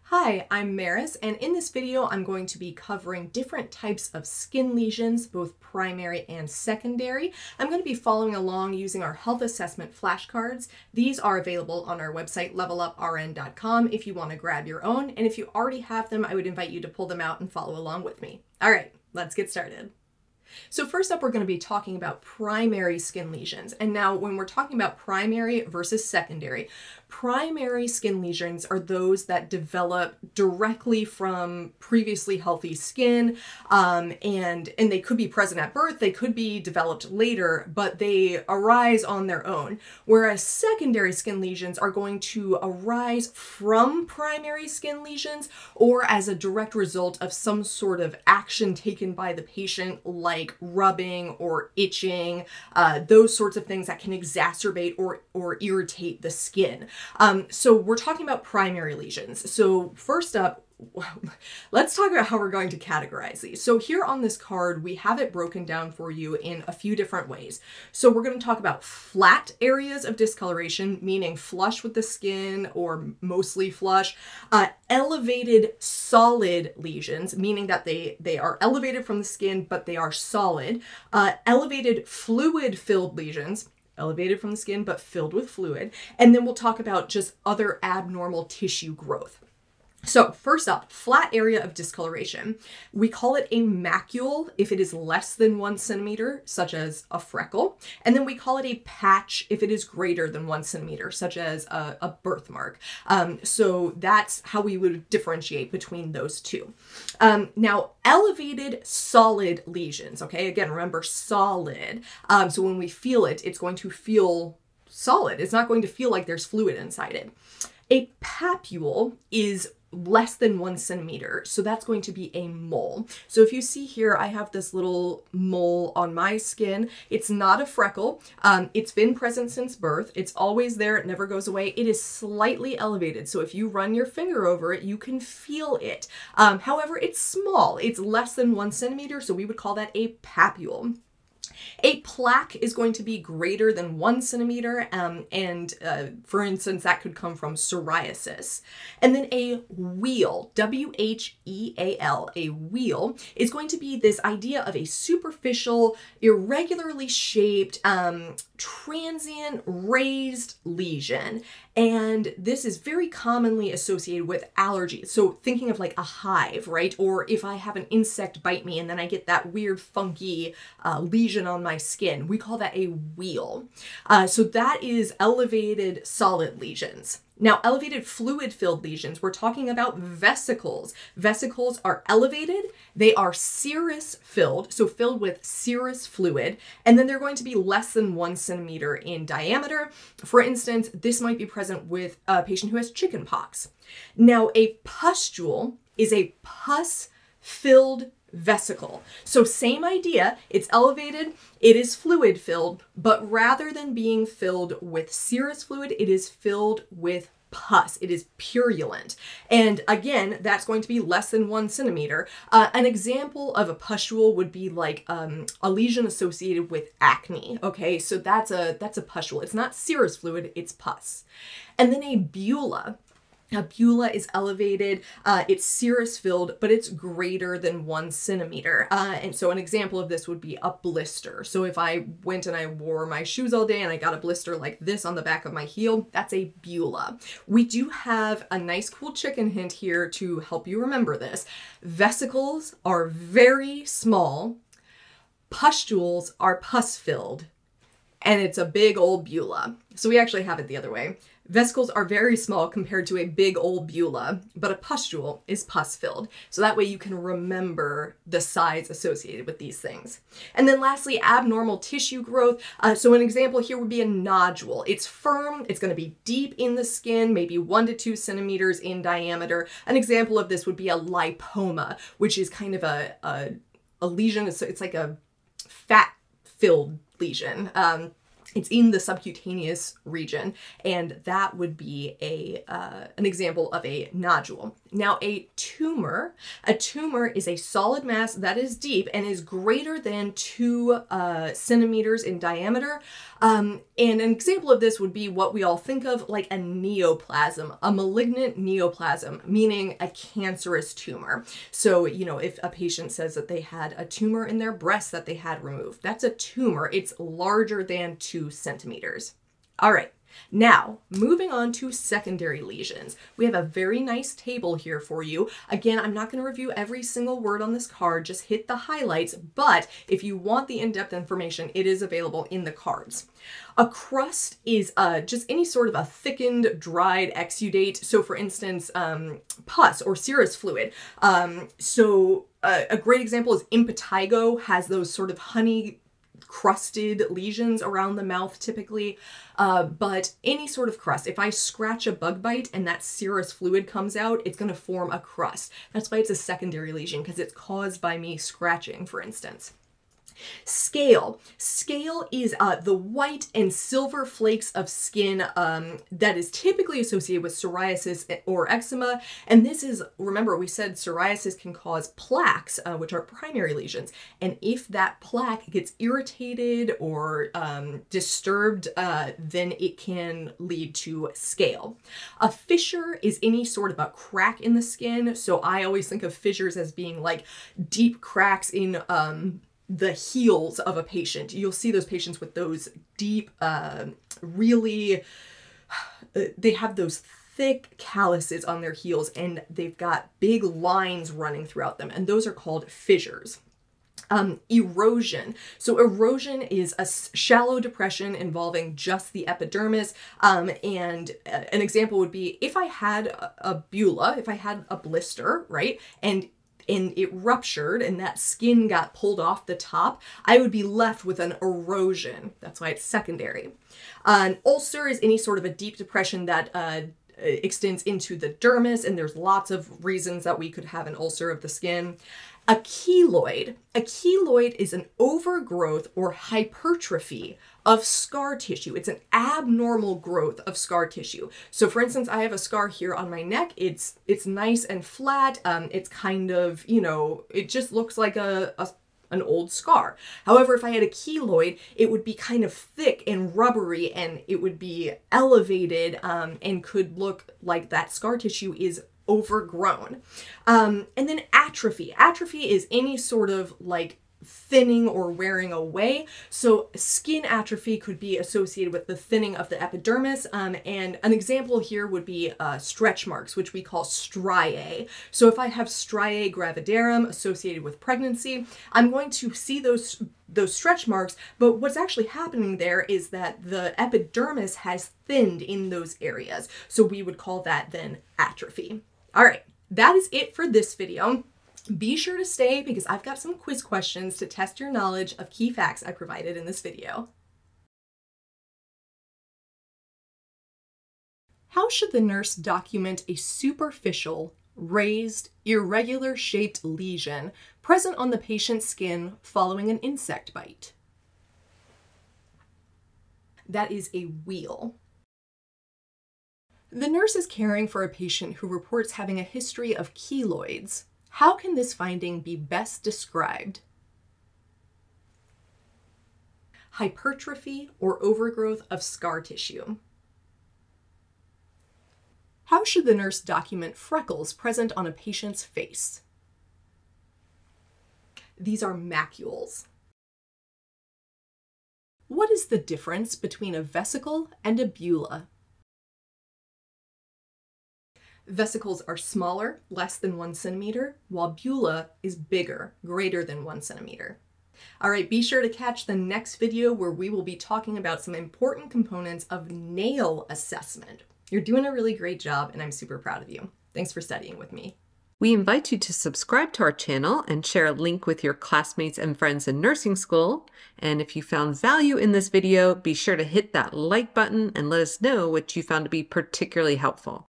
Hi, I'm Meris, and in this video I'm going to be covering different types of skin lesions, both primary and secondary. I'm going to be following along using our health assessment flashcards. These are available on our website leveluprn.com if you want to grab your own, and if you already have them, I would invite you to pull them out and follow along with me. All right, let's get started. So first up, we're going to be talking about primary skin lesions. And now when we're talking about primary versus secondary, primary skin lesions are those that develop directly from previously healthy skin, and they could be present at birth, they could be developed later, but they arise on their own. Whereas secondary skin lesions are going to arise from primary skin lesions or as a direct result of some sort of action taken by the patient, like rubbing or itching, those sorts of things that can exacerbate or irritate the skin. So we're talking about primary lesions. So first up, let's talk about how we're going to categorize these. So here on this card, we have it broken down for you in a few different ways. So we're going to talk about flat areas of discoloration, meaning flush with the skin or mostly flush. Elevated solid lesions, meaning that they are elevated from the skin, but they are solid. Elevated fluid-filled lesions, elevated from the skin, but filled with fluid. And then we'll talk about just other abnormal tissue growth. So first up, flat area of discoloration. We call it a macule if it is less than 1 centimeter, such as a freckle. And then we call it a patch if it is greater than 1 centimeter, such as a birthmark. So that's how we would differentiate between those two. Now, elevated solid lesions, okay? Again, remember solid. So when we feel it, it's going to feel solid. It's not going to feel like there's fluid inside it. A papule is less than 1 centimeter, so that's going to be a mole. So if you see here, I have this little mole on my skin. It's not a freckle. It's been present since birth. It's always there. It never goes away. It is slightly elevated, so if you run your finger over it, you can feel it. However, it's small. It's less than 1 centimeter, so we would call that a papule. A plaque is going to be greater than 1 centimeter, for instance, that could come from psoriasis. And then a wheal, W-H-E-A-L, a wheal, is going to be this idea of a superficial, irregularly shaped, transient raised lesion. And this is very commonly associated with allergies. So thinking of like a hive, right? Or if I have an insect bite me and then I get that weird funky lesion on my skin, we call that a wheal. So that is elevated solid lesions. Now, elevated fluid-filled lesions, we're talking about vesicles. Vesicles are elevated, they are serous-filled, so filled with serous fluid, and then they're going to be less than 1 centimeter in diameter. For instance, this might be present with a patient who has chickenpox. Now, a pustule is a pus-filled vesicle. So same idea, it's elevated, it is fluid filled, but rather than being filled with serous fluid, it is filled with pus. It is purulent. And again, that's going to be less than 1 centimeter. An example of a pustule would be like a lesion associated with acne. Okay, so that's a pustule. It's not serous fluid, it's pus. And then a bulla. A bulla is elevated, it's serous filled, but it's greater than 1 centimeter. And so an example of this would be a blister. So if I went and I wore my shoes all day and I got a blister like this on the back of my heel, that's a bulla. We do have a nice cool chicken hint here to help you remember this. Vesicles are very small, pustules are pus filled, and it's a big old bulla. So we actually have it the other way. Vesicles are very small compared to a big old bulla, but a pustule is pus-filled. So that way you can remember the size associated with these things. And then lastly, abnormal tissue growth. So an example here would be a nodule. It's firm, it's going to be deep in the skin, maybe 1 to 2 centimeters in diameter. An example of this would be a lipoma, which is kind of a lesion. It's like a fat-filled lesion. It's in the subcutaneous region, and that would be an example of a nodule. Now, a tumor is a solid mass that is deep and is greater than 2 centimeters in diameter. And an example of this would be what we all think of like a neoplasm, a malignant neoplasm, meaning a cancerous tumor. So, you know, if a patient says that they had a tumor in their breast that they had removed, that's a tumor. It's larger than 2 centimeters. All right. Now, moving on to secondary lesions. We have a very nice table here for you. Again, I'm not going to review every single word on this card, just hit the highlights, but if you want the in-depth information, it is available in the cards. A crust is just any sort of a thickened, dried exudate. So for instance, pus or serous fluid. A great example is impetigo has those sort of honey crusted lesions around the mouth typically, but any sort of crust. If I scratch a bug bite and that serous fluid comes out, it's going to form a crust. That's why it's a secondary lesion, because it's caused by me scratching, for instance. Scale. Scale is the white and silver flakes of skin that is typically associated with psoriasis or eczema. And this is, remember, we said psoriasis can cause plaques, which are primary lesions. And if that plaque gets irritated or disturbed, then it can lead to scale. A fissure is any sort of a crack in the skin. So I always think of fissures as being like deep cracks in the heels of a patient. You'll see those patients with those deep, they have those thick calluses on their heels and they've got big lines running throughout them, and those are called fissures. Erosion. So erosion is a shallow depression involving just the epidermis. And an example would be if I had a bulla, if I had a blister, right? And it ruptured and that skin got pulled off the top, I would be left with an erosion. That's why it's secondary. An ulcer is any sort of a deep depression that extends into the dermis, and there's lots of reasons that we could have an ulcer of the skin. A keloid. A keloid is an overgrowth or hypertrophy of scar tissue. It's an abnormal growth of scar tissue. So for instance, I have a scar here on my neck. It's nice and flat. It's kind of, you know, it just looks like an old scar. However, if I had a keloid, it would be kind of thick and rubbery, and it would be elevated and could look like that scar tissue is overgrown. And then atrophy. Atrophy is any sort of like thinning or wearing away. So skin atrophy could be associated with the thinning of the epidermis. And an example here would be stretch marks, which we call striae. So if I have striae gravidarum associated with pregnancy, I'm going to see those stretch marks, but what's actually happening there is that the epidermis has thinned in those areas. So we would call that then atrophy. All right, that is it for this video. Be sure to stay because I've got some quiz questions to test your knowledge of key facts I provided in this video. How should the nurse document a superficial, raised, irregular shaped lesion present on the patient's skin following an insect bite? That is a wheal. The nurse is caring for a patient who reports having a history of keloids. How can this finding be best described? Hypertrophy or overgrowth of scar tissue. How should the nurse document freckles present on a patient's face? These are macules. What is the difference between a vesicle and a bulla? Vesicles are smaller, less than 1 centimeter, while bulla is bigger, greater than 1 centimeter. All right, be sure to catch the next video where we will be talking about some important components of nail assessment. You're doing a really great job, and I'm super proud of you. Thanks for studying with me. We invite you to subscribe to our channel and share a link with your classmates and friends in nursing school. And if you found value in this video, be sure to hit that like button and let us know what you found to be particularly helpful.